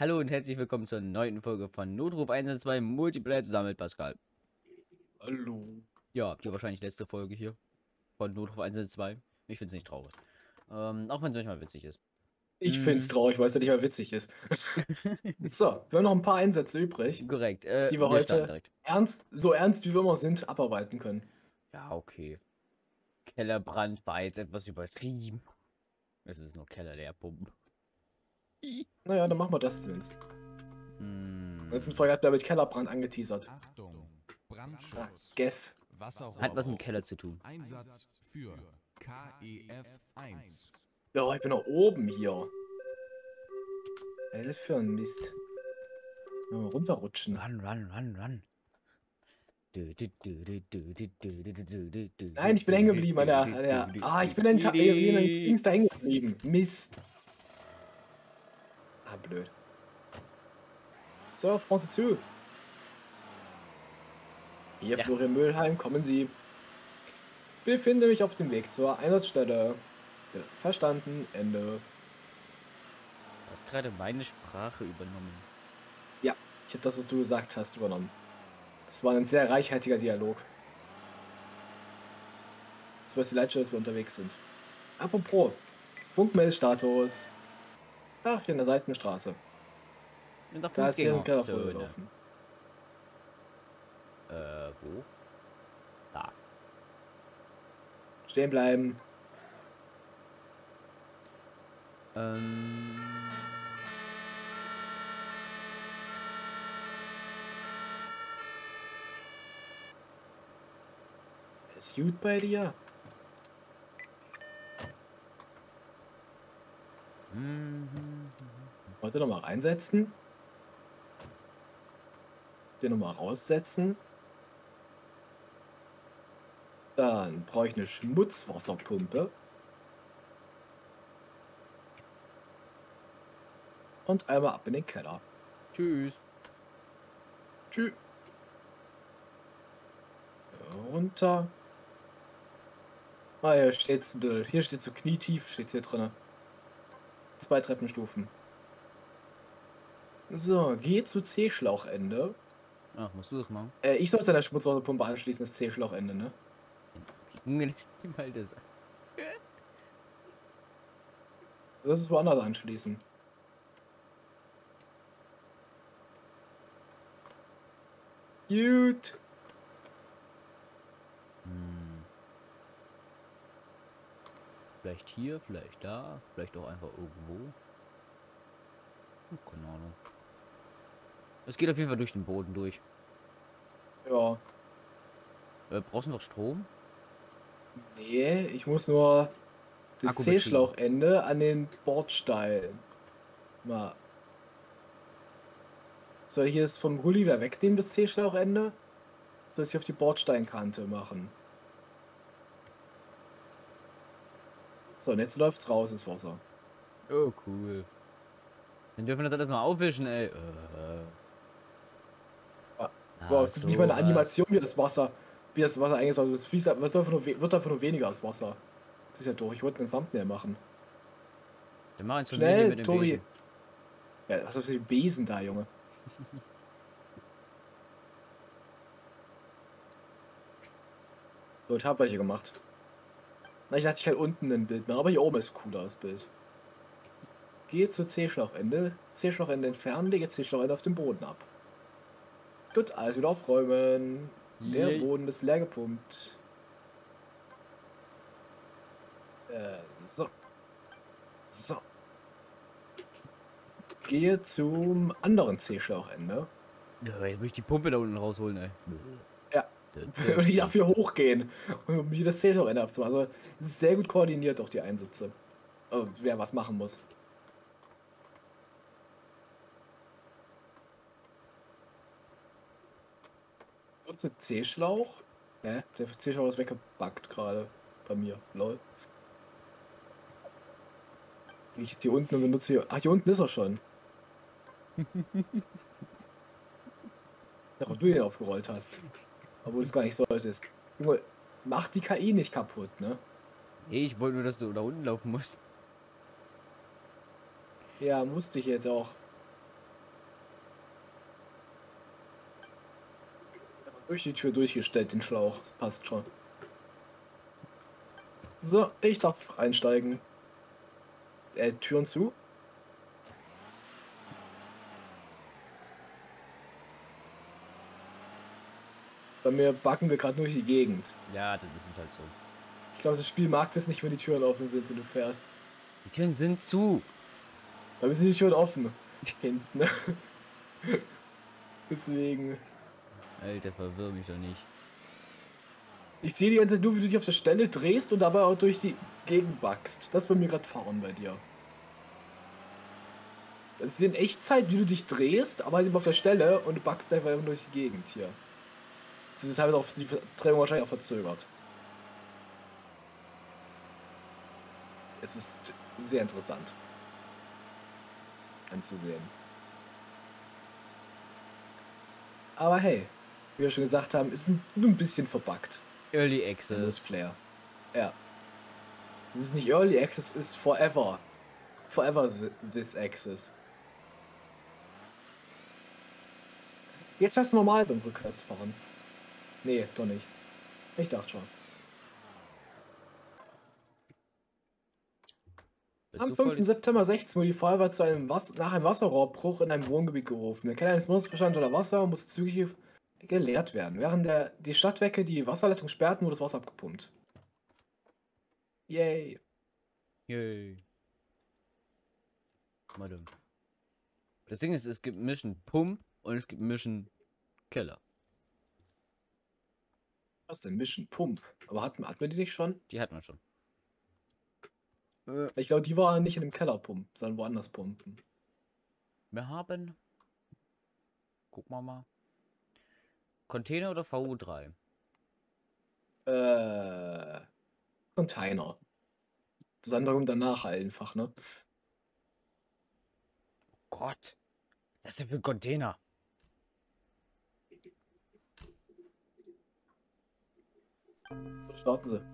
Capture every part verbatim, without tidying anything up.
Hallo und herzlich willkommen zur neunten Folge von Notruf eins zwei Multiplayer zusammen mit Pascal. Hallo. Ja, die wahrscheinlich letzte Folge hier von Notruf eins zwei. Ich finde es nicht traurig. Ähm, auch wenn es manchmal witzig ist. Ich find's Mm. traurig, weil es ja nicht mehr witzig ist. So, wir haben noch ein paar Einsätze übrig, Korrekt. Äh, die wir wir starten heute direkt. ernst, so ernst wie wir immer sind, abarbeiten können. Ja, okay. Kellerbrand war jetzt etwas übertrieben. Es ist nur Keller leer pumpen. Naja, dann machen wir das zumindest. In der letzten Mm. Folge hat er mit Kellerbrand angeteasert. Achtung, Ah, Brandschutz. Geff. Hat was mit dem Wasserrohrbau. Keller zu tun. Einsatz für K E F eins. Ja, ich bin noch oben hier. Was ist das für ein Mist? Mal runterrutschen. Run, run, run, run. Nein, ich bin hängen geblieben an der, an der. Ah, ich bin in den Dings da hängen geblieben. Mist. Ah, blöd. So, fahren Sie zu. Hier, Ja. Florian Müllheim, kommen Sie. Befinde mich auf dem Weg zur Einsatzstelle. Ja, verstanden, Ende. Du hast gerade meine Sprache übernommen. Ja, ich habe das, was du gesagt hast, übernommen. Es war ein sehr reichhaltiger Dialog. Das weiß die Leitstelle, dass wir unterwegs sind. Apropos, Funkmeldestatus. Ach, hier in der Seitenstraße. In der Da ist hier ein Keller Fußgängerzone. vorgelaufen. Äh, wo? Da. Stehen bleiben. Ähm. Ist gut bei dir? Mhm. Wollt ihr nochmal reinsetzen? Den nochmal raussetzen. Dann brauche ich eine Schmutzwasserpumpe. Und einmal ab in den Keller. Tschüss. Tschüss. Runter. Ah, hier steht's ein bisschen. Hier steht so knietief, steht's hier drin. Zwei Treppenstufen. So, geh zu C-Schlauchende. Ach, musst du das machen? Äh, ich soll es an der Schmutzwasserpumpe anschließen, das C-Schlauchende, ne? Junge, nimm mal das. Das ist woanders anschließen. Gut. Hm. Vielleicht hier, vielleicht da, vielleicht auch einfach irgendwo. Oh, keine Ahnung. Es geht auf jeden Fall durch den Boden durch. Ja. Äh, brauchst du noch Strom? Nee, ich muss nur das Akku betrieben. C-Schlauchende an den Bordstein. Mal. Soll ich es vom Gully wieder wegnehmen, das C-Schlauchende? Soll ich es auf die Bordsteinkante machen? So, und jetzt läuft's raus, das Wasser. Oh, cool. Dann dürfen wir das alles mal aufwischen, ey. Äh. Ah, Ah, wow, es gibt nicht mal eine sowas. Animation, wie das Wasser, wie das Wasser eingesaugt wird. Das fließt, was einfach nur, we- wird einfach nur weniger als Wasser. Das ist ja doof. Ich wollte einen Thumbnail machen. Dann mach eins von mir Schnell, hier mit dem Tobi. Besen. Ja, was ist für ein Besen da, Junge? So, ich hab welche gemacht. Na, ich dachte, ich halt unten ein Bild machen, aber hier oben ist cooler das Bild. Gehe zu C-Schlauchende. C-Schlauchende entfernen, lege C-Schlauchende auf dem Boden ab. Gut, alles wieder aufräumen. Der Yay. Boden ist leer gepumpt. Äh, so. So. Gehe zum anderen C-Schlauchende. Ja, jetzt muss ich die Pumpe da unten rausholen, ey. Ja. Und ich dafür hochgehen, um mir das C-Schlauchende abzumachen. Also, es ist sehr gut koordiniert, doch die Einsätze. Also, wer was machen muss. Und der C-Schlauch? Hä? Der C-Schlauch ist weggebackt gerade bei mir. Lol. Wie ich die unten benutze hier. Ach, hier unten ist er schon. Ja, wo du ihn aufgerollt hast. Obwohl du es gar nicht solltest. Junge, mach die K I nicht kaputt, ne? Nee, ich wollte nur, dass du da unten laufen musst. Ja, musste ich jetzt auch. Durch die Tür durchgestellt, den Schlauch. Das passt schon. So, ich darf einsteigen. Äh, Türen zu. Bei mir backen wir gerade durch die Gegend. Ja, das ist es halt so. Ich glaube, das Spiel mag das nicht, wenn die Türen offen sind und du fährst. Die Türen sind zu. Bei mir sind die Türen offen. Hinten. Ne? Deswegen. Alter, verwirr mich doch nicht. Ich sehe die ganze Zeit nur, wie du dich auf der Stelle drehst und dabei auch durch die Gegend backst. Das ist bei mir gerade fahren bei dir. Das ist in Echtzeit, wie du dich drehst, aber halt immer auf der Stelle und du backst einfach immer durch die Gegend hier. Das ist teilweise auch die Drehung wahrscheinlich auch verzögert. Es ist sehr interessant anzusehen. Aber hey, wie wir schon gesagt haben, ist nur ein bisschen verbuggt. Early This Access. Player. Ja. Es ist nicht Early Access, es ist Forever. Forever thi- this Access. Jetzt wär's normal beim Rückwärtsfahren. Nee, doch nicht. Ich dachte schon. Bist Am du fünften voll- September sechzehn wurde die Feuerwehr zu einem Was nach einem Wasserrohrbruch in einem Wohngebiet gerufen. Der Keller eines Monats bestand unter Wasser und musste zügig geleert werden. Während der, die Stadtwerke die Wasserleitung sperrten, wurde das Wasser abgepumpt. Yay. Yay. Warte. Das Ding ist, es gibt Mission Pump und es gibt Mission Keller. Was denn? Mission Pump. Aber hatten, hatten wir die nicht schon? Die hat man schon. Äh, Ich glaube, die waren nicht in dem Keller pumpen, sondern woanders pumpen. wir haben. Guck mal mal. Container oder V U drei? Äh. Container. Das andere kommt danach einfach, ne? Gott. Was ist denn für ein Container? So starten sie.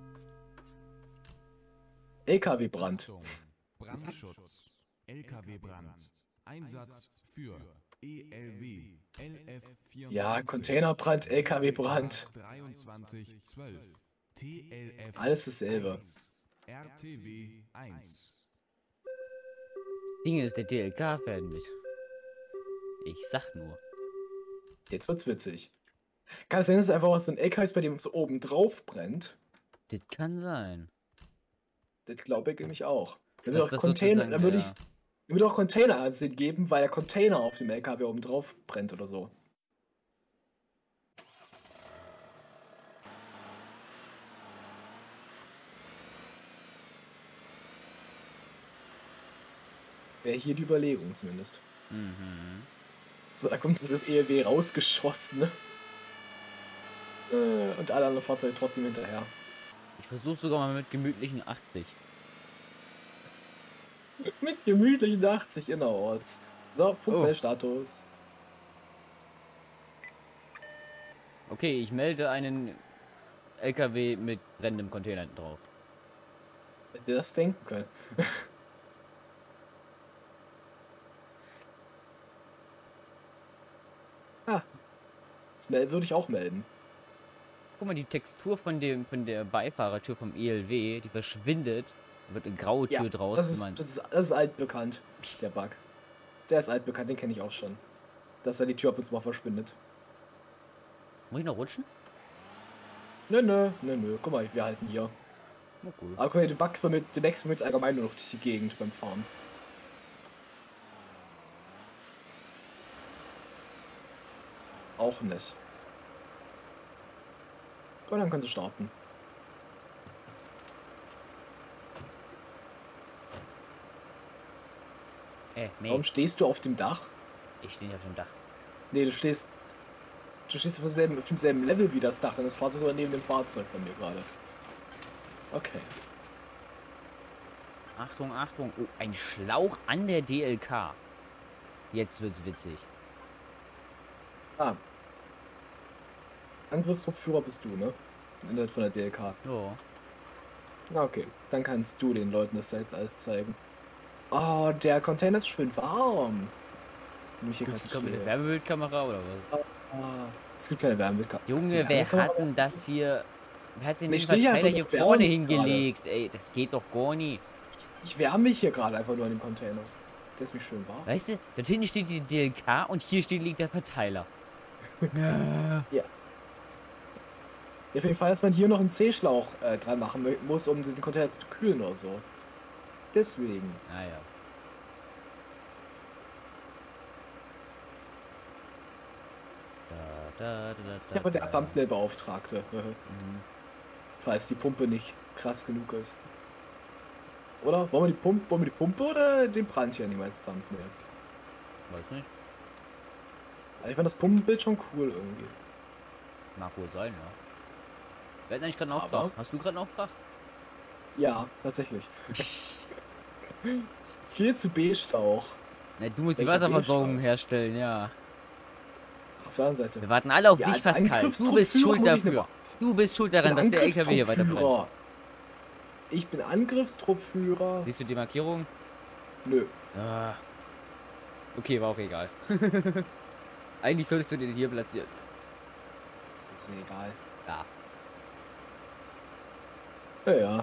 L K W-Brand. Achtung, Brandschutz, L K W-Brand, Einsatz für E L W, L F vierundzwanzig, Ja, Containerbrand, L K W-Brand. dreiundzwanzig zwölf, T L F Alles dasselbe. eins, R T W eins. Ding ist, der D L K fährt mit. Ich sag nur. Jetzt wird's witzig. Kann es sein, dass es einfach so ein L K W ist, bei dem so oben drauf brennt? Das kann sein. Das glaube ich nämlich auch. Dann Dass würde das auch Container, sozusagen dann würde ich, der- dann würde auch Container Ansehen geben, weil der Container auf dem L K W oben drauf brennt oder so. Wäre hier die Überlegung zumindest. Mhm. So, da kommt das E L W rausgeschossen, ne? Äh, Und alle anderen Fahrzeuge trocken hinterher. Ich versuche sogar mal mit gemütlichen achtzig. Mit gemütlichen achtzig innerorts. So, Funkmeldestatus. Okay, ich melde einen L K W mit brennendem Container hinten drauf. Hätte dir das denken können. ah. Das mel- würde ich auch melden. Guck mal, die Textur von dem von der Beifahrertür vom E L W, die verschwindet. Da wird eine graue Tür draus. das wenn ist, man- das, ist, das ist altbekannt, der Bug. Der ist altbekannt, den kenne ich auch schon. Dass da die Tür ab und zu mal verschwindet. Muss ich noch rutschen? Nö, nö, nö, nö. Guck mal, wir halten hier. Oh, cool. Aber guck mal, du bugs bei mir, du deckst bei mir jetzt allgemein nur noch durch die Gegend beim Fahren. Auch nicht. Und dann kannst du starten. Äh, nee, Warum stehst du auf dem Dach? ich stehe nicht auf dem Dach. Nee, du stehst. Du stehst auf demselben, auf demselben Level wie das Dach, dann das Fahrzeug aber neben dem Fahrzeug bei mir gerade. Okay. Achtung, Achtung. Oh, ein Schlauch an der D L K. Jetzt wird's witzig. Ah. Angriffstruppführer bist du, ne? Ende von der D L K. Ja. Na okay, dann kannst du den Leuten das jetzt alles zeigen. Oh, der Container ist schön warm. Wenn ich hier Guckst du gerade gerade mit der stehe. Werbebildkamera oder was? Ah, Es gibt keine Wärmekamera. Junge, wer hat denn das hier? Wer hat den Nee, steh hier Verteiler einfach hier nur, vorne wärme mich hingelegt? Ey, das geht doch gar nicht. Ich wärme mich hier gerade einfach nur in dem Container. Der ist mich schön warm. Weißt du, dort hinten steht die D L K und hier steht liegt der Verteiler. Ja. Ja. Auf jeden Fall, dass man hier noch einen C-Schlauch äh, dran machen muss, um den Container zu kühlen oder so. Deswegen. Naja. Da, da, da, da, Ich habe der da. Thumbnail-Beauftragte. Mhm. Falls die Pumpe nicht krass genug ist. Oder? Wollen wir die Pumpe, wollen wir die Pumpe oder den Brand hier nehmen als Thumbnail? Weiß nicht. Also ich fand das Pumpenbild schon cool irgendwie. Mag wohl sein, ja. Wer hat eigentlich gerade einen Aber- Auftrag? Hast du gerade einen Auftrag? Ja, tatsächlich. Hier zu B-Schlauch. Ne, du musst die Welcher Wasserversorgung B-Schlauch? herstellen, ja. Auf der anderen Seite. Wir warten alle auf Ja, dich, als Pascal. Du Angriffstruppführer bist schuld muss ich dafür. ne- Du bist schuld Ich daran, bin dass der L K W hier weiter brennt. Angriffstruppführer. Ich bin Angriffstruppführer. Siehst du die Markierung? Nö. Ah. Okay, war auch egal. Eigentlich solltest du den hier platzieren. Ist mir egal. Ja. Ja, ja.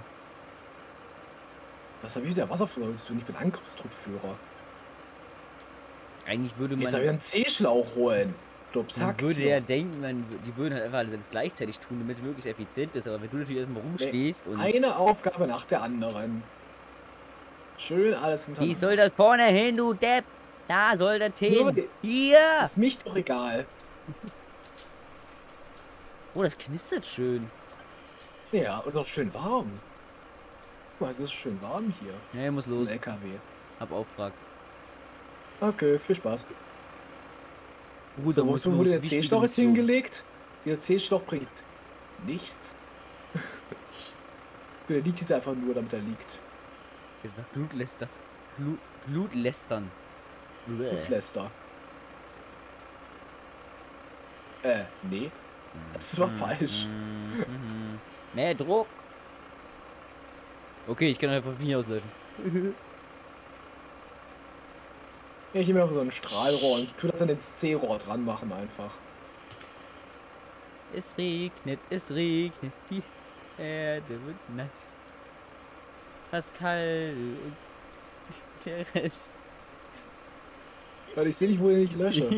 Was habe ich mit der Wasserversorgung zu tun? Ich bin Angriffstruppführer. Eigentlich würde Jetzt man, habe ich einen C-Schlauch holen. Glaub, man zack. würde ja denken, man, die würden halt einfach alles gleichzeitig tun, damit es möglichst effizient ist. Aber wenn du natürlich erstmal rumstehst und... Eine Aufgabe nach der anderen. Schön alles Wie hintereinander. soll das vorne hin, du Depp? Da soll das hin. Nur- Hier. Ist mich doch egal. Oh, das knistert schön. Ja, und auch schön warm. Guck mal, es ist schön warm hier. Ja, muss Im los. L K W. Hab Auftrag. Okay, viel Spaß. Bruder, So, muss wozu wurde los. der Wichtige C-Schlauch jetzt Mission. hingelegt? Dieser C-Schlauch bringt nichts. Der liegt jetzt einfach nur, damit er liegt. Ist nach Glutlästern. Glut, Glutlästern. Bäh. Blutläster. Äh, nee. Das war falsch. Mhm. Mehr Druck. Okay, ich kann einfach hier auslöschen. Ja, ich nehme einfach so ein Strahlrohr und tu das an den C-Rohr dran machen einfach. Es regnet, es regnet, die Erde wird nass. Pascal und der Rest. Weil ich sehe nicht, wo ich lösche.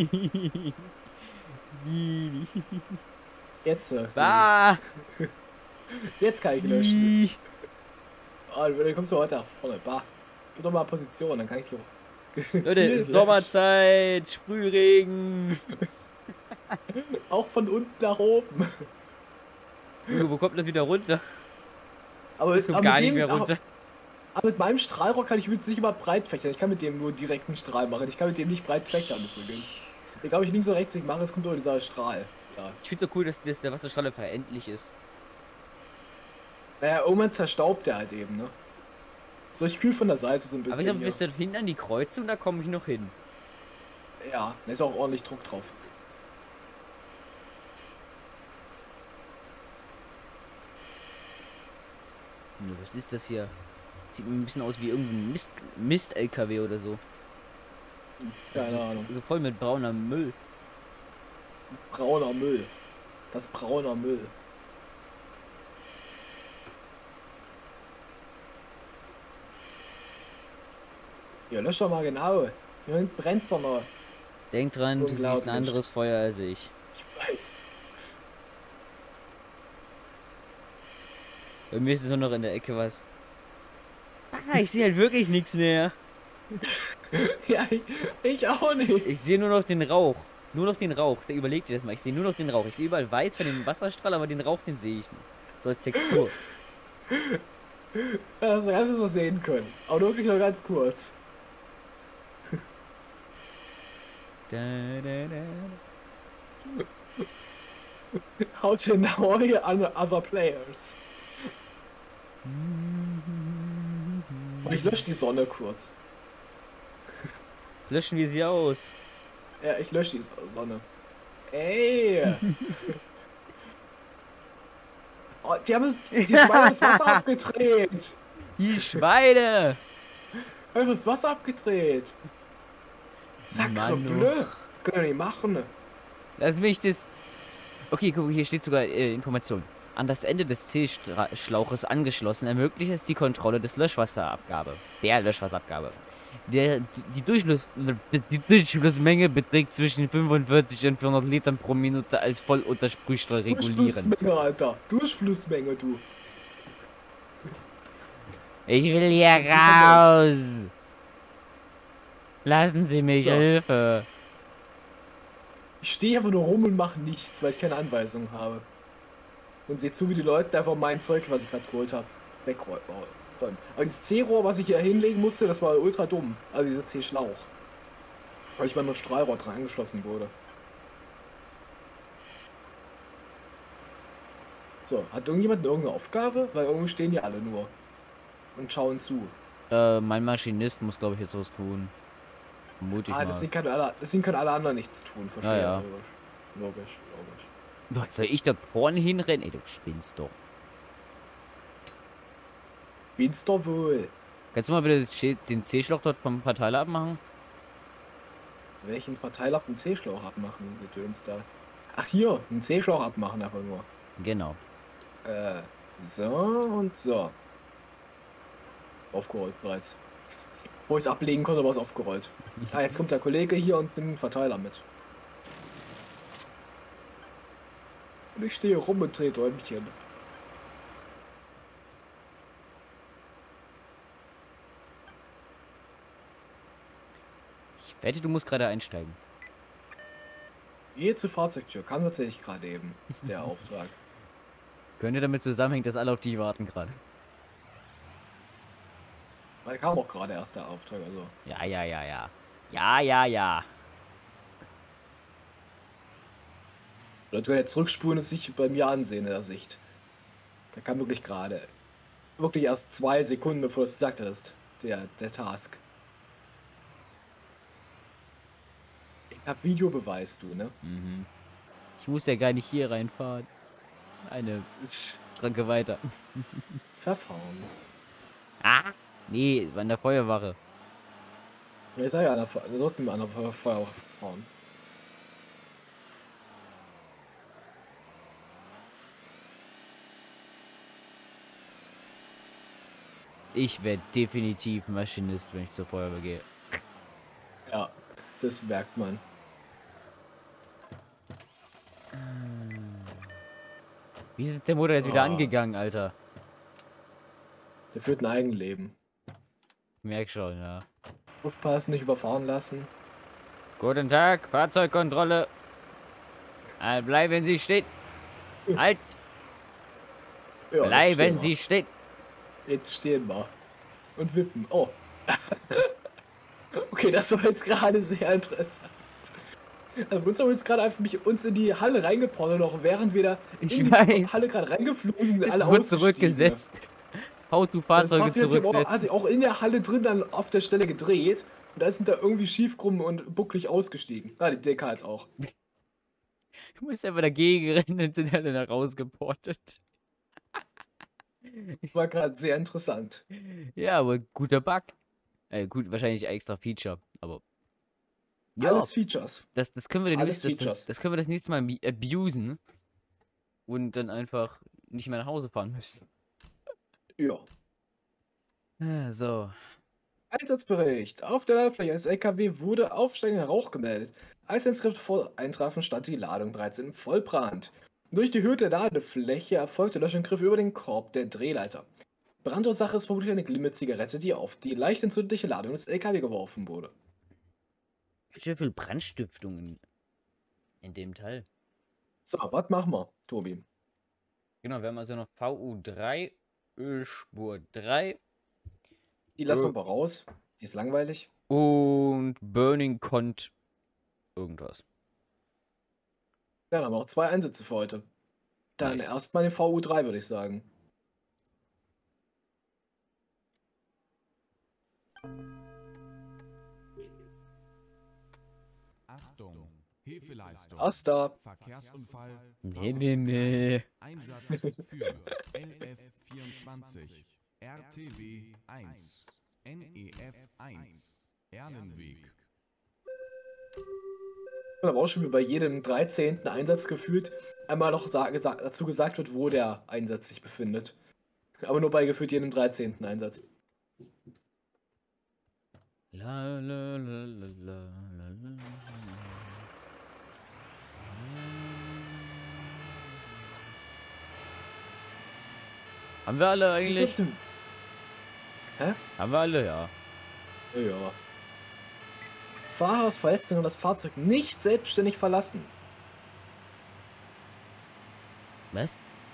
Jetzt, äh, seh Bah! ich's. Jetzt kann ich löschen. Oh, dann kommst du heute nach vorne. Bah. Gib doch mal Position, dann kann ich die auch. Leute, Ziel es ist Sommerzeit, Sprühregen. Auch von unten nach oben. Junge, wo kommt das wieder runter? Aber, Das kommt aber gar mit nicht dem- mehr runter. Aber, aber mit meinem Strahlrohr kann ich übrigens nicht immer breit fächern. Ich kann mit dem nur direkten Strahl machen. Ich kann mit dem nicht breit fächern übrigens. Egal, ob ich links oder rechts nicht mache, es kommt über dieser Strahl. Ja. Ich finde so cool, dass, dass der Wasserstrahl einfach endlich ist. Naja, irgendwann zerstaubt der halt eben, ne? So, ich kühl von der Seite so ein Aber ich bisschen. glaube, hier. bis da hinten an die Kreuzung, da komme ich noch hin. Ja, da ist auch ordentlich Druck drauf. Junge, was ist das hier? Sieht mir ein bisschen aus wie irgendein Mist, Mist-L K W oder so. Keine so, Ahnung. So voll mit brauner Müll. Brauner Müll. Das ist brauner Müll. Ja, lösch doch mal genau. Hier hinten brennst doch noch. Denk dran, du siehst Unglaublich. ein anderes Feuer als ich. Ich weiß. Bei mir ist es nur noch in der Ecke was. Ah, ich sehe halt wirklich nichts mehr. Ja, ich, ich auch nicht. Ich sehe nur noch den Rauch. Nur noch den Rauch. Da überleg dir das mal. Ich sehe nur noch den Rauch. Ich sehe überall weiß von dem Wasserstrahl, aber den Rauch, den sehe ich nicht. So als Textur. Ja, das kannst du mal sehen können. Aber wirklich nur ganz kurz. Da, da, da. How to annoy other players. Und ich lösche die Sonne kurz. Löschen wir sie aus. Ja, ich lösche die Sonne. Ey! Oh, die haben das, die Schweine haben das Wasser abgedreht. Die Schweine! Einfach das Wasser abgedreht. Sacre Mann, du. bleu. Können wir nicht machen. Lass mich das Okay, guck, hier steht sogar äh, Information. An das Ende des C-Schlauches angeschlossen ermöglicht es die Kontrolle des Löschwasserabgabe. Der Löschwasserabgabe. Der, die, Durchfluss, die Durchflussmenge beträgt zwischen fünfundvierzig und vierhundert Litern pro Minute als Volluntersprühstrahl regulieren. Durchflussmenge, Alter. Durchflussmenge, du. Ich will hier raus. Lassen Sie mich, So. Hilfe. Ich stehe einfach nur rum und mache nichts, weil ich keine Anweisungen habe. Und sehe zu, wie die Leute einfach mein Zeug, was ich gerade geholt habe, wegräumen. Aber dieses C-Rohr, was ich hier hinlegen musste, das war ultra dumm. Also dieser C-Schlauch. Weil ich mal noch Strahlrohr dran angeschlossen wurde. So, hat irgendjemand irgendeine Aufgabe? Weil irgendwie stehen die alle nur. Und schauen zu. Äh, mein Maschinist muss, glaube ich, jetzt was tun. Vermute ich Ah, mal. deswegen können, alle, deswegen können alle anderen nichts tun, verstehe. Ja, ja. Logisch, logisch, logisch. Boah, soll ich dort vorne hinrennen? Ey, du spinnst doch. Bin's doch wohl. Kannst du mal bitte den C-Schlauch dort vom Verteiler abmachen? Welchen Verteiler auf den C-Schlauch abmachen, Gedöns da? Ach hier, einen C-Schlauch abmachen einfach nur. Genau. Äh, so und so. Aufgerollt bereits. Bevor ich es ablegen konnte, war es aufgerollt. Ah, jetzt kommt der Kollege hier und nimmt den Verteiler mit. Und ich stehe rum und drehe Däumchen. Ich wette, du musst gerade einsteigen. Gehe zur Fahrzeugtür, kam tatsächlich gerade eben der Auftrag. Könnte damit zusammenhängen, dass alle auf dich warten gerade. Weil kam auch gerade erst der Auftrag, also. Ja, ja, ja, ja. Ja, ja, ja. Leute können jetzt zurückspulen und sich bei mir ansehen in der Sicht. Der kam wirklich gerade. Wirklich erst zwei Sekunden bevor du es gesagt hast. Der, der Task. Ich hab Videobeweis, du, ne? Mhm. Ich muss ja gar nicht hier reinfahren. Eine Schranke weiter. Verfahren. Ah! Nee, an der Feuerwache. Ich sag ja, an der Fe- trotzdem an der Fe- Feuerwache verfahren. Ich werde definitiv Maschinist, wenn ich zur Feuerwehr gehe. Ja, das merkt man. Wie ist der Motor jetzt wieder Ah. angegangen, Alter? Der führt ein Eigenleben. Merk schon, ja. Aufpassen, nicht überfahren lassen. Guten Tag, Fahrzeugkontrolle. Äh, bleiben Sie stehen. Halt, Ja, jetzt bleiben stehen Sie stehen. wir. Jetzt stehen wir. Und wippen. Oh. Okay, das war jetzt gerade sehr interessant. Also uns haben wir jetzt gerade einfach mich uns in die Halle reingeportet, noch während wir da in Ich die weiß. Halle gerade reingeflogen sind. Es alle wird ausgestiegen. zurückgesetzt. Autofahrzeuge Das Fahrzeug hat sich aber auch, hat zurücksetzen. sich auch in der Halle drin dann auf der Stelle gedreht. Und da sind da irgendwie schief krumm und bucklig ausgestiegen. Ah, die D K jetzt auch. Du musst einfach dagegen rennen und sind alle nach rausgeportet. War gerade sehr interessant. Ja, aber guter Bug. Äh, gut, wahrscheinlich extra Feature, aber. Ja, Alles Features. das, das können wir den alles nächsten, das, Features. das, das können wir das nächste Mal abi- abusen und dann einfach nicht mehr nach Hause fahren müssen. Ja. Ja, so. Einsatzbericht. Auf der Ladefläche eines L K W wurde aufsteigender Rauch gemeldet. Als Einsatzkräfte vor eintrafen, stand die Ladung bereits im Vollbrand. Durch die Höhe der Ladefläche erfolgte Löschangriff über den Korb der Drehleiter. Brandursache ist vermutlich eine Glimme-Zigarette, die auf die leicht entzündliche Ladung des L K W geworfen wurde. Wie viel Brandstiftungen in dem Teil? So, was machen wir, Tobi? Genau, wir haben also noch V U drei, Ölspur drei Die lassen wir Äh. mal raus. Die ist langweilig. und Burning Cont irgendwas. Ja, dann haben wir auch zwei Einsätze für heute. Dann Nice. erstmal den V U drei, würde ich sagen. Achtung, Hilfeleistung. Asta. Verkehrsunfall. Nee, nee, nee. Einsatz für L F vierundzwanzig, R T W eins, N E F eins, Erlenweg. Und aber auch schon wie bei jedem dreizehnten Einsatz gefühlt einmal noch sa gesa dazu gesagt wird, wo der Einsatz sich befindet. Aber nur bei gefühlt jedem dreizehnten Einsatz. La, la, la, la, la, la, la. Haben wir alle eigentlich? Hä? Haben wir alle, ja. Ja. Fahrer ist verletzt und das Fahrzeug nicht selbstständig verlassen. Was?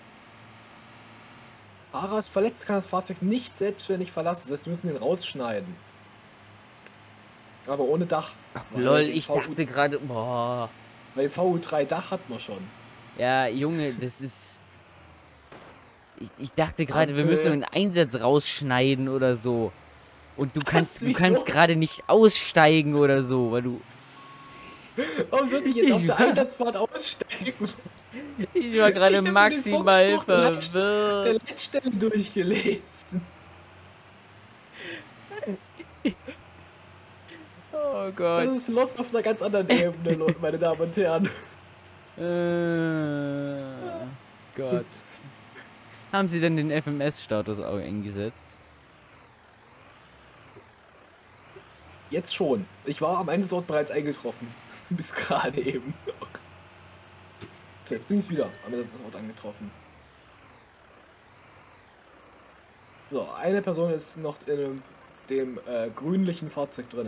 Fahrer ist verletzt, kann das Fahrzeug nicht selbstständig verlassen. Das heißt, wir müssen den rausschneiden. Aber ohne Dach. Weil Lol, den ich V U dachte gerade, boah. Weil V U drei Dach hat man schon. Ja, Junge, das ist... Ich, ich dachte gerade, wir Danke. müssen einen Einsatz rausschneiden oder so. Und du kannst, du wieso? kannst gerade nicht aussteigen oder so, weil du... Warum soll ich jetzt auf Ich der war- Einsatzfahrt aussteigen? Ich war gerade Ich hab mir den maximal Funkspruch der Leitst- der verwirrt. Leitstelle durchgelesen. Oh Das Gott. ist Lost auf einer ganz anderen Ebene, Leute, meine Damen und Herren. Äh, Gott. Haben Sie denn den F M S-Status auch eingesetzt? Jetzt schon. Ich war am Einsatzort bereits eingetroffen. Bis gerade eben. So, jetzt bin ich wieder am Einsatzort angetroffen. So, eine Person ist noch in dem, dem äh, grünlichen Fahrzeug drin.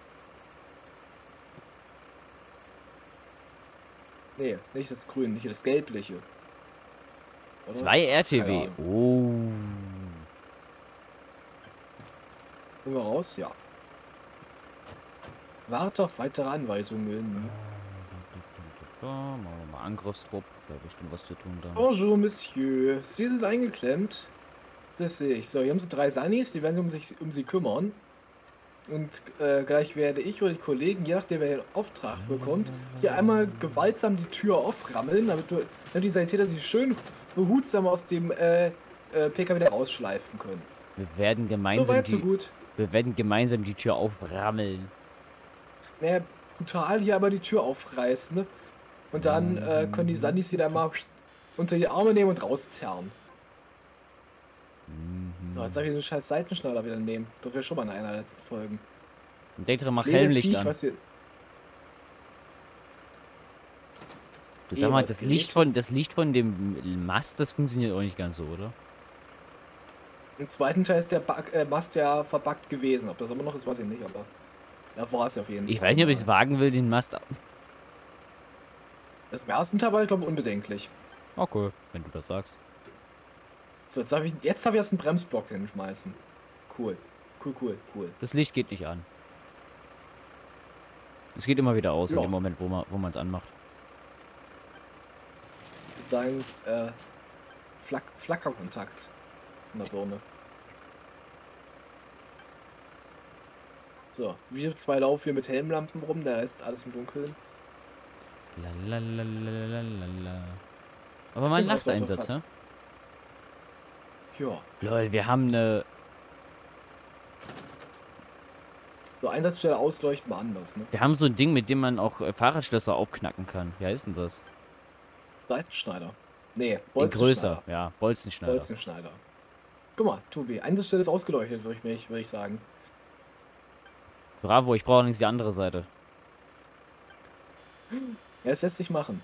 Nee, nicht das grün, nicht das gelbliche. Oder? Zwei R T Keine W. Ahnung. Oh. Gehen wir raus? Ja. Warte auf weitere Anweisungen. Machen wir mal Angriffstrupp. Da bestimmt was zu tun da. Bonjour, Monsieur. Sie sind eingeklemmt. Das sehe ich. So, hier haben sie drei Sunnies, die werden sich um, sich, um sie kümmern. Und äh, gleich werde ich oder die Kollegen, je nachdem wer den Auftrag bekommt, hier einmal gewaltsam die Tür auframmeln, damit, du, damit die Sanitäter sich schön behutsam aus dem äh, äh, P K W wieder rausschleifen können. Wir werden So gemeinsam weit, so die, gut. wir werden gemeinsam die Tür auframmeln. Naja, brutal hier aber die Tür aufreißen, ne? Und dann äh, können die Sunnies sie da mal unter die Arme nehmen und rauszerren. Mhm. So, jetzt darf ich den scheiß Seitenschneider wieder nehmen. Das wäre schon mal in einer der letzten Folgen. Und denk dran, Das mach kleine Helmlicht Viech, an. was hier- Du sag mal, Eh, was das geht Licht nicht. von das Licht von dem Mast, das funktioniert auch nicht ganz so, oder? Im zweiten Teil ist der Bug, äh, Mast ja verbuggt gewesen. Ob das immer noch ist, weiß ich nicht, aber da war es ja auf jeden Ich Fall. weiß nicht, ob ich es mal. wagen will, den Mast ab. Das im ersten Teil war, glaube ich, unbedenklich. Okay, wenn du das sagst. So, jetzt darf ich, jetzt darf ich erst einen Bremsblock hinschmeißen. Cool. Cool, cool, cool. Das Licht geht nicht an. Es geht immer wieder aus in Ja. dem Moment, wo man wo man es anmacht. Ich würde sagen, äh, Flack, Flackerkontakt in der Birne. So, wir zwei laufen hier mit Helmlampen rum, der Rest alles im Dunkeln. Lalalalalalala. Aber mal ein Genau, so Nachteinsatz, einfach hä? Ja. Lol, wir haben eine. So, Einsatzstelle ausleuchten mal anders, ne? Wir haben so ein Ding, mit dem man auch äh, Fahrradschlösser aufknacken kann. Wie heißt denn das? Seitenschneider. Nee, In Bolzenschneider. größer, ja, Bolzenschneider. Bolzenschneider. Guck mal, Tobi, Einsatzstelle ist ausgeleuchtet durch mich, würde ich sagen. Bravo, ich brauche allerdings die andere Seite. Ja, es lässt sich machen.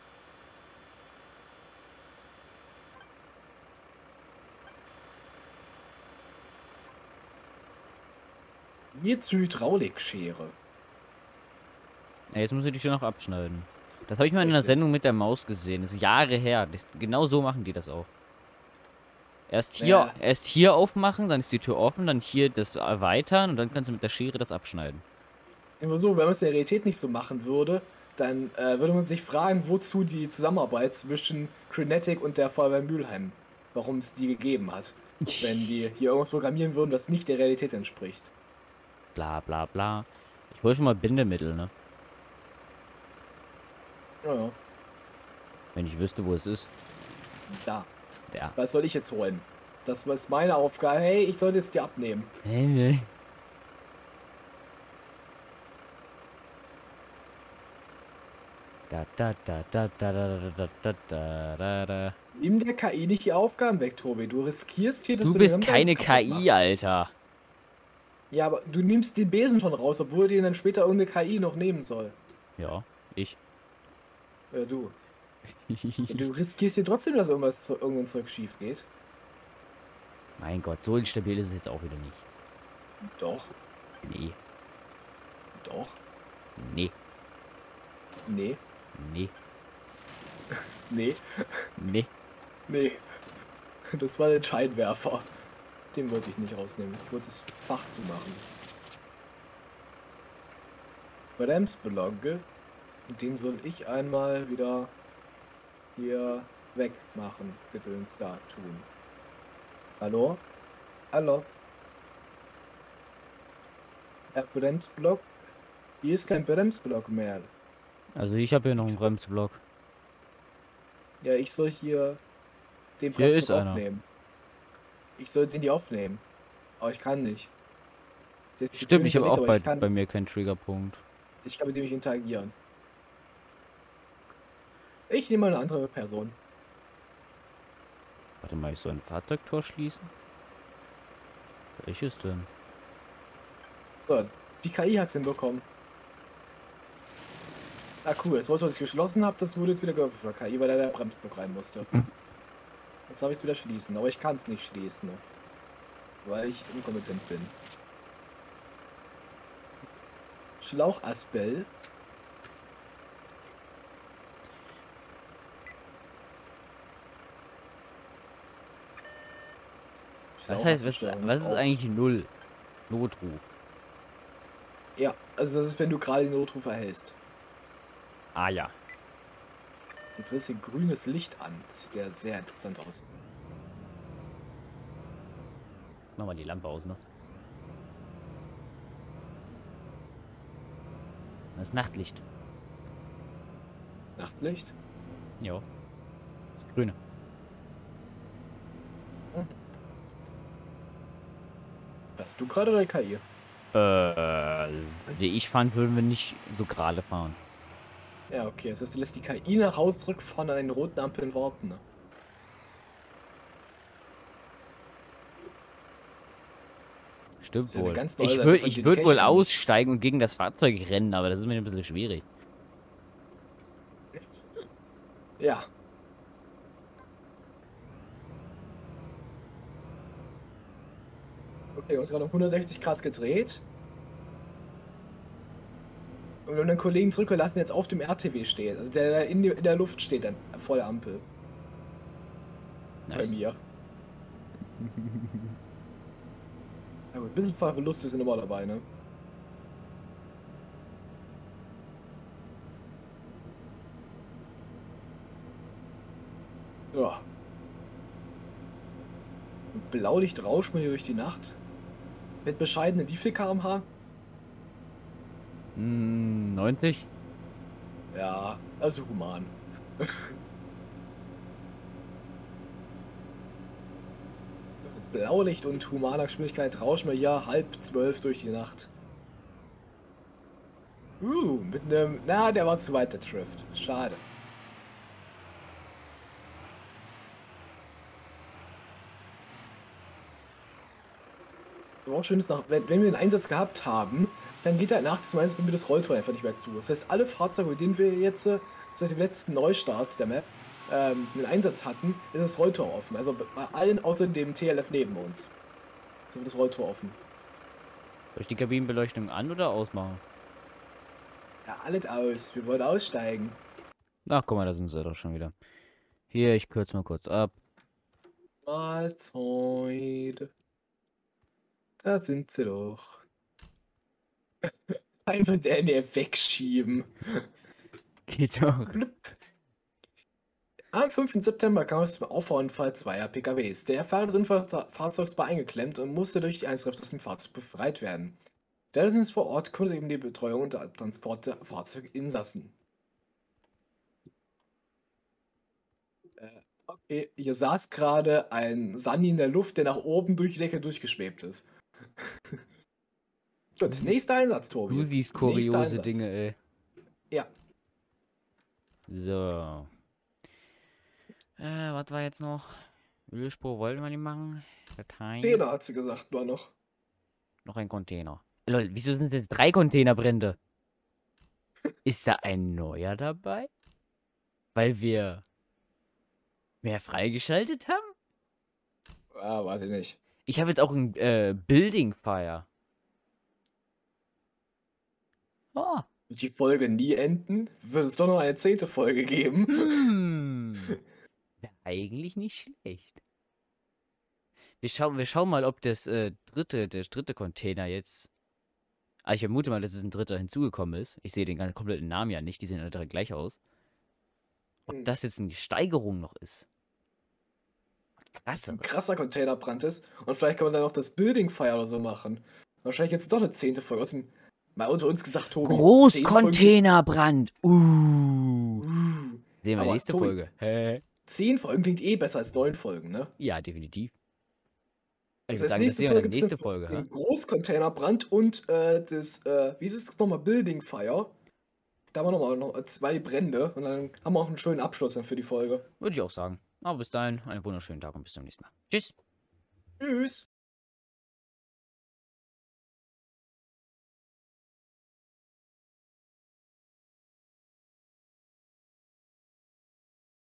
Hier zur Hydraulikschere. Ja, jetzt muss ich dich schon noch abschneiden. Das habe ich mal in einer Richtig. Sendung mit der Maus gesehen. Das ist Jahre her. Das, genau so machen die das auch. Erst hier, Ja. erst hier aufmachen, dann ist die Tür offen, dann hier das erweitern und dann kannst du mit der Schere das abschneiden. Immer so, wenn man es in der Realität nicht so machen würde, dann äh, würde man sich fragen, wozu die Zusammenarbeit zwischen Crenetic und der Feuerwehr Mülheim, warum es die gegeben hat. Wenn die hier irgendwas programmieren würden, das nicht der Realität entspricht. Bla bla bla. Ich hole schon mal Bindemittel, ne? Ja, ja. Wenn ich wüsste, wo es ist. Da. Ja. Was soll ich jetzt holen? Das ist meine Aufgabe. Hey, ich soll jetzt die abnehmen. Hey, Da, da, da, da, da, da, da, da, da, da, da. Nimm der K I nicht die Aufgaben weg, Tobi. Du riskierst hier, dass Du du bist den keine Geist K kaputt I, machst. Alter. Ja, aber du nimmst den Besen schon raus, obwohl dir dann später irgendeine K I noch nehmen soll. Ja, ich. Äh, du. Ja, du riskierst hier trotzdem, dass irgendwas, irgendein Zeug schief geht. Mein Gott, so instabil ist es jetzt auch wieder nicht. Doch, Nee, doch, nee, nee, nee, nee, nee. nee. Das war der Scheinwerfer. Den wollte ich nicht rausnehmen. Ich wollte das Fach zumachen. Bremsbelange. Und den soll ich einmal wieder hier wegmachen. Gedöns da tun. Hallo? Hallo? Herr Bremsblock? Hier ist kein Bremsblock mehr. Also ich habe hier noch einen Bremsblock. Ja, ich soll hier den Hier ist Bremsblock einer. aufnehmen. Ich soll den hier aufnehmen. Aber ich kann nicht. Der ist Stimmt, ich habe hinterlegt, auch aber bei, ich kann, bei mir keinen Triggerpunkt. ich kann mit dem nicht interagieren. Ich nehme mal eine andere Person. Warte mal, ich soll ein Fahrzeugtor schließen? Welches denn? So, die K I hat es hinbekommen. Ah, cool. Das Wort, was ich geschlossen habe, das wurde jetzt wieder geöffnet von K I, weil da der Bremsblock rein musste. Jetzt habe ich es wieder schließen, aber ich kann es nicht schließen. Weil ich inkompetent bin. Schlauchaspell. Was heißt, was, was ist eigentlich Null? Notruf. Ja, also das ist, wenn du gerade den Notruf erhältst. Ah ja. Du drehst hier grünes Licht an. Das sieht ja sehr interessant aus. Mach mal die Lampe aus, ne? Das ist Nachtlicht. Nachtlicht? Ja. Das Grüne. Hast du gerade oder die K I? Äh, die ich fahren, würden wir nicht so gerade fahren. Ja, okay. Das heißt, du lässt die K I nach Hause zurückfahren an den roten Ampeln warten. Ne? Stimmt Das ist ja eine wohl. ganz neue Ich Seite würde von ich würd wohl Dedication. aussteigen und gegen das Fahrzeug rennen, aber das ist mir ein bisschen schwierig. Ja. Okay, wir haben uns gerade um hundertsechzig Grad gedreht. Und wir haben den Kollegen zurückgelassen, der jetzt auf dem R T W steht. Also der da in, die- in der Luft steht dann vor der Ampel. Nice. Bei mir. Ja gut, ein bisschen Verluste sind immer dabei, ne? Ja. Und Blaulicht rauscht mir hier durch die Nacht. Mit bescheidenen wie viel Kilometer pro Stunde? Hm, neunzig? Ja, also human. Also Blaulicht und humaner Geschwindigkeit rauschen wir hier halb zwölf durch die Nacht. Uh, mit einem... Na, der war zu weit, der Drift. Schade. Aber auch schön ist, nach, wenn, wenn wir den Einsatz gehabt haben, dann geht halt nach diesem Einsatz mit das Rolltor einfach nicht mehr zu. Das heißt, alle Fahrzeuge, mit denen wir jetzt äh, seit dem letzten Neustart der Map ähm, einen Einsatz hatten, ist das Rolltor offen. Also bei allen außer dem T L F neben uns. So wird das Rolltor offen. Soll ich die Kabinenbeleuchtung an- oder ausmachen? Ja, alles aus. Wir wollen aussteigen. Ach, guck mal, da sind sie doch schon wieder. Hier, ich kürze mal kurz ab. Mahlzeit. Da sind sie doch. Einfach der N R wegschieben. Geht doch. Blüpp. Am fünften September kam es zum Auffahrunfall zweier P K Ws. Der Fahrer des Unfallfahrzeugs war eingeklemmt und musste durch die Einsatzkräfte aus dem Fahrzeug befreit werden. Der Rettungsdienst vor Ort kümmerte sich um die Betreuung und Transport der Fahrzeuginsassen. Äh, okay, hier saß gerade ein Sunny in der Luft, der nach oben durch die Decke durchgeschwebt ist. Gut, nächster Einsatz, Tobi. Du siehst Nächster kuriose Einsatz. Dinge, ey. Ja. So. Äh, was war jetzt noch? Ölspur wollten wir nicht machen. Dateien. Container hat sie gesagt, nur noch. Noch ein Container. Lol, wieso sind es jetzt drei Containerbrände? Ist da ein neuer dabei? Weil wir mehr freigeschaltet haben? Ah, weiß ich nicht. Ich habe jetzt auch ein äh, Building Fire. Oh. Wird die Folge nie enden? Wird es doch noch eine zehnte Folge geben? Hm. Wäre eigentlich nicht schlecht. Wir schauen, wir schauen mal, ob das äh, dritte, der dritte Container jetzt. Ah, ich vermute mal, dass es ein dritter hinzugekommen ist. Ich sehe den ganzen kompletten Namen ja nicht, die sehen alle direkt gleich aus. Ob Hm. das jetzt eine Steigerung noch ist. Dass es ein Krass. krasser Containerbrand ist. Und vielleicht kann man dann noch das Building Fire oder so machen. Wahrscheinlich jetzt doch eine zehnte Folge. Aus dem, mal unter uns gesagt, Tobi. zehn Großcontainerbrand. Uh. Folgen- Uh. Sehen wir Aber, nächste Tobi, Folge. Hä? Zehn Folgen klingt eh besser als neun Folgen, ne? Ja, definitiv. Ich Das würde heißt, sagen, das nächste sehen wir dann Folge nächste gibt's Folge. den Hä? Großcontainerbrand und äh, das, äh, wie ist es nochmal, Building Fire. Da haben wir nochmal noch zwei Brände und dann haben wir auch einen schönen Abschluss dann für die Folge. Würde ich auch sagen. Aber bis dahin, einen wunderschönen Tag und bis zum nächsten Mal. Tschüss. Tschüss.